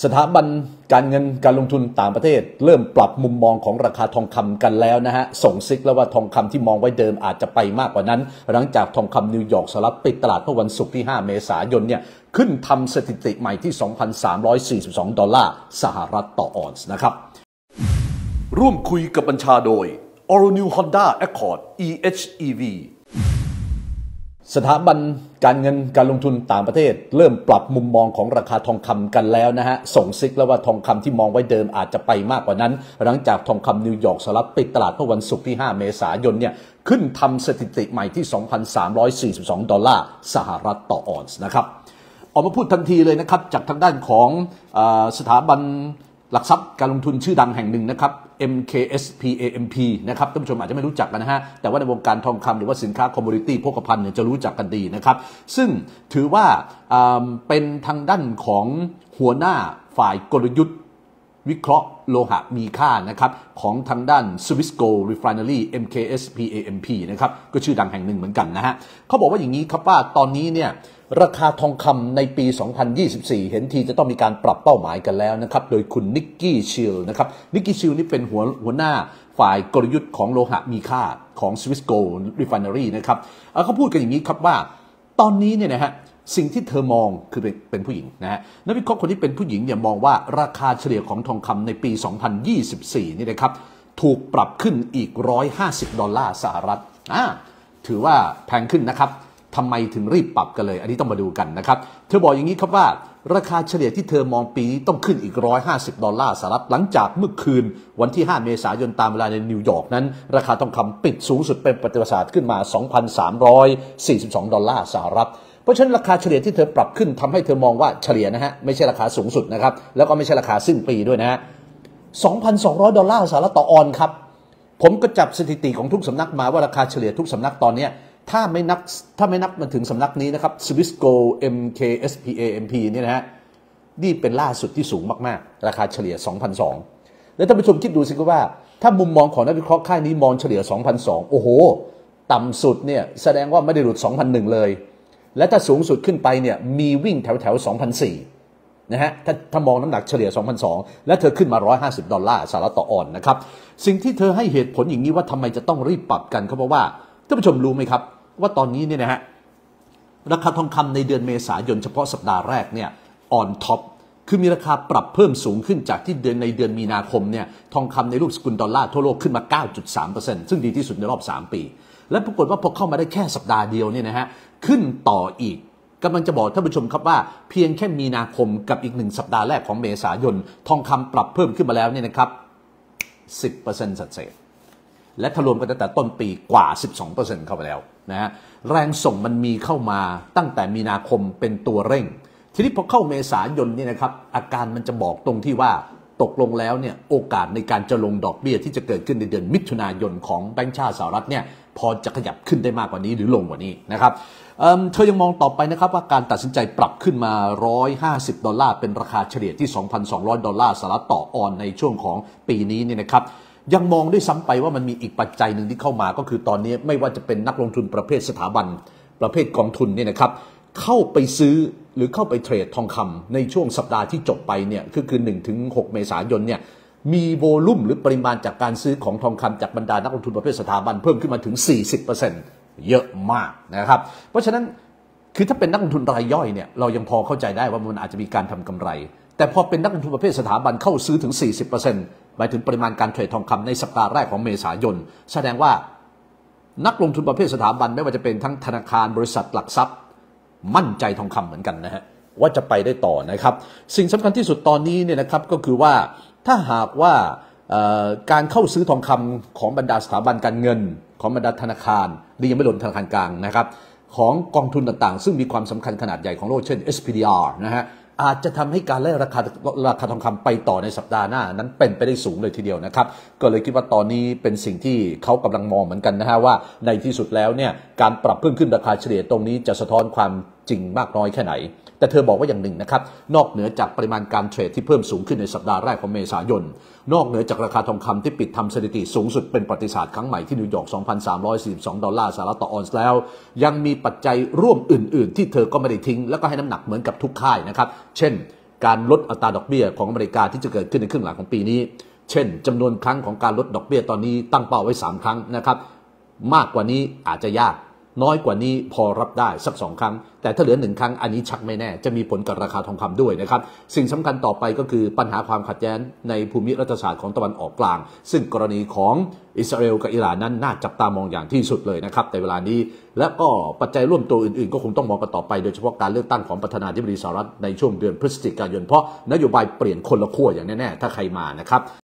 สถาบันการเงินการลงทุนต่างประเทศเริ่มปรับมุมมองของราคาทองคำกันแล้วนะฮะส่งซิกแล้วว่าทองคำที่มองไว้เดิมอาจจะไปมากกว่านั้นหลังจากทองคำนิวยอร์กสหรัฐปิดตลาดเมื่อวันศุกร์ที่5 เมษายนเนี่ยขึ้นทำสถิติใหม่ที่ $2,342 สหรัฐต่อออนซ์นะครับร่วมคุยกับบัญชาโดย All New Honda Accord EHEVสถาบันการเงินการลงทุนต่างประเทศเริ่มปรับมุมมองของราคาทองคำกันแล้วนะฮะส่งซิกแล้วว่าทองคำที่มองไว้เดิมอาจจะไปมากกว่านั้นหลังจากทองคำนิวยอร์กสหรัฐปิดตลาดเมื่อวันศุกร์ที่5 เมษายนเนี่ยขึ้นทำสถิติใหม่ที่ $2,342 สหรัฐต่อออนซ์นะครับออกมาพูดทันทีเลยนะครับจากทางด้านของสถาบันหลักทรัพย์การลงทุนชื่อดังแห่งหนึ่งนะครับ MKSPAMP นะครับท่านผู้ชมอาจจะไม่รู้จักกันนะฮะแต่ว่าในวงการทองคำหรือว่าสินค้าคอมมูนิตี้โภคภัณฑ์เนี่ยจะรู้จักกันดีนะครับซึ่งถือว่าเป็นทางด้านของหัวหน้าฝ่ายกลยุทธ์วิเคราะห์โลหะมีค่านะครับของทางด้าน Swiss Gold Refinery MKSPAMP นะครับก็ชื่อดังแห่งหนึ่งเหมือนกันนะฮะเขาบอกว่าอย่างนี้ครับว่าตอนนี้เนี่ยราคาทองคำในปี 2024 เห็นทีจะต้องมีการปรับเป้าหมายกันแล้วนะครับโดยคุณนิกกี้ชิลนะครับนิกกี้ชิลนี่เป็นหัวหน้าฝ่ายกลยุทธ์ของโลหะมีค่าของ Swiss Gold Refinery นะครับเขาพูดกันอย่างนี้ครับว่าตอนนี้เนี่ยนะฮะสิ่งที่เธอมองคือเป็นผู้หญิงนะฮะนักวิเคราะห์คนที่เป็นผู้หญิงเนี่ยมองว่าราคาเฉลี่ยของทองคำในปี 2024 นี่นะครับถูกปรับขึ้นอีก$150สหรัฐถือว่าแพงขึ้นนะครับทำไมถึงรีบปรับกันเลยอันนี้ต้องมาดูกันนะครับเธอบอกอย่างนี้ครับว่าราคาเฉลี่ยที่เธอมองปีนี้ต้องขึ้นอีก$150สหรัฐหลังจากเมื่อคืนวันที่5 เมษายนตามเวลาในนิวยอร์กนั้นราคาทองคำปิดสูงสุดเป็นประวัติศาสตร์ขึ้นมา$2,342สหรัฐเพราะฉะนั้นราคาเฉลี่ยที่เธอปรับขึ้นทำให้เธอมองว่าเฉลี่ยนะฮะไม่ใช่ราคาสูงสุดนะครับแล้วก็ไม่ใช่ราคาสิ้นปีด้วยนะฮะ$2,200สหรัฐต่อออนซ์ครับผมก็จับสถิติของทุกสำนักมาว่าราคาเฉลี่ยทุกสำนักตอนนี้ถ้าไม่นับมาถึงสำนักนี้นะครับ Swiss Gold MKSPAMP เนี่ยนะฮะนี่เป็นล่าสุดที่สูงมากๆราคาเฉลี่ย 2,200 แล้วท่านผู้ชมคิดดูสิครับว่าถ้ามุมมองของนักวิเคราะห์ค่ายนี้มองเฉลี่ย 2,200 โอ้โหต่ำสุดเนี่ยแสดงว่าไม่ได้หลุด 2,100 เลยและถ้าสูงสุดขึ้นไปเนี่ยมีวิ่งแถว 2,400 นะฮะถ้ามองน้ำหนักเฉลี่ย 2,200 และเธอขึ้นมา$150สหรัฐต่อออนซ์นะครับสิ่งที่เธอให้เหตุผลอย่างนี้ว่าทำไมจะต้องรีบปรับกันเขาบอกว่าท่านผู้ชมรู้ไหมครับว่าตอนนี้เนี่ยนะฮะราคาทองคำในเดือนเมษายนเฉพาะสัปดาห์แรกเนี่ยออนท็อปคือมีราคาปรับเพิ่มสูงขึ้นจากที่ในเดือนมีนาคมเนี่ยทองคำในรูปสกุลดอลลาร์ทั่วโลกขึ้นมา 9.3% ซึ่งดีที่สุดในรอบ3 ปีและปรากฏว่าพอเข้ามาได้แค่สัปดาห์เดียวเนี่ยนะฮะขึ้นต่ออีกกำลังจะบอกท่านผู้ชมครับว่าเพียงแค่มีนาคมกับอีก1สัปดาห์แรกของเมษายนทองคำปรับเพิ่มขึ้นมาแล้วเนี่ยนะครับ 10% เศษและถ้ารวมกันตั้งแต่ต้นปีกว่า 12% เข้าไปแล้วนะฮะแรงส่งมันมีเข้ามาตั้งแต่มีนาคมเป็นตัวเร่งทีนี้พอเข้าเมษายนนี่นะครับอาการมันจะบอกตรงที่ว่าตกลงแล้วเนี่ยโอกาสในการจะลงดอกเบี้ยที่จะเกิดขึ้นในเดือนมิถุนายนของแบงก์ชาติสหรัฐเนี่ยพอจะขยับขึ้นได้มากกว่านี้หรือลงกว่านี้นะครับเธอยังมองต่อไปนะครับว่าการตัดสินใจปรับขึ้นมา$150เป็นราคาเฉลี่ยที่$2,200สหรัฐต่อออนซ์ในช่วงของปีนี้เนี่ยนะครับยังมองด้วยซ้ำไปว่ามันมีอีกปัจจัยหนึ่งที่เข้ามาก็คือตอนนี้ไม่ว่าจะเป็นนักลงทุนประเภทสถาบันประเภทกองทุนเนี่ยนะครับเข้าไปซื้อหรือเข้าไปเทรดทองคำในช่วงสัปดาห์ที่จบไปเนี่ยคือ1-6 เมษายนเนี่ยมีโวลุ่มหรือปริมาณจากการซื้อของทองคำจากบรรดานักลงทุนประเภทสถาบันเพิ่มขึ้นมาถึง 40% เยอะมากนะครับเพราะฉะนั้นคือถ้าเป็นนักลงทุนรายย่อยเนี่ยเรายังพอเข้าใจได้ว่ามันอาจจะมีการทำกำไรแต่พอเป็นนักลงทุนประเภทสถาบันเข้าซื้อถึง 40%หมายถึงปริมาณการเทรดทองคำในสัปดาห์แรกของเมษายนแสดงว่านักลงทุนประเภทสถาบันไม่ว่าจะเป็นทั้งธนาคารบริษัทหลักทรัพย์มั่นใจทองคำเหมือนกันนะฮะว่าจะไปได้ต่อนะครับสิ่งสำคัญที่สุดตอนนี้เนี่ยนะครับก็คือว่าถ้าหากว่าการเข้าซื้อทองคำของบรรดาสถาบันการเงินของบรรดาธนาคารนี่ยังไม่รวมธนาคารกลางนะครับของกองทุนต่างๆซึ่งมีความสำคัญขนาดใหญ่ของโลกเช่น SPDR นะฮะอาจจะทำให้การไล่ราคาทองคำไปต่อในสัปดาห์หน้านั้นเป็นไปได้สูงเลยทีเดียวนะครับก็เลยคิดว่าตอนนี้เป็นสิ่งที่เขากำลังมองเหมือนกันนะฮะว่าในที่สุดแล้วเนี่ยการปรับเพิ่มขึ้นราคาเฉลี่ยตรงนี้จะสะท้อนความจริงมากน้อยแค่ไหนแต่เธอบอกว่าอย่างหนึ่งนะครับนอกเหนือจากปริมาณการเทรดที่เพิ่มสูงขึ้นในสัปดาห์แรกของเมษายนนอกเหนือจากราคาทองคำที่ปิดทำสถิติสูงสุดเป็นประวัติศาสตร์ครั้งใหม่ที่นิวยอร์ก$2,342สหรัฐต่อออนซ์แล้วยังมีปัจจัยร่วมอื่นๆที่เธอก็ไม่ได้ทิ้งแล้วก็ให้น้ำหนักเหมือนกับทุกค่ายนะครับเช่นการลดอัตราดอกเบี้ยของอเมริกาที่จะเกิดขึ้นในครึ่งหลังของปีนี้เช่นจำนวนครั้งของการลดดอกเบี้ยตอนนี้ตั้งเป้าไว้3 ครั้งนะครับมากกว่านี้อาจจะยากน้อยกว่านี้พอรับได้สัก2 ครั้งแต่ถ้าเหลือ1 ครั้งอันนี้ชักไม่แน่จะมีผลกับราคาทองคำด้วยนะครับสิ่งสำคัญต่อไปก็คือปัญหาความขัดแย้งในภูมิรัฐศาสตร์ของตะวันออกกลางซึ่งกรณีของอิสราเอลกับอิหร่านนั้นน่าจับตามองอย่างที่สุดเลยนะครับในเวลานี้และก็ปัจจัยร่วมตัวอื่นๆก็คงต้องมองกันต่อไปโดยเฉพาะการเลือกตั้งของประธานาธิบดีสหรัฐในช่วงเดือนพฤศจิกายนเพราะนโยบายเปลี่ยนคนละขั้วอย่างแน่ๆถ้าใครมานะครับ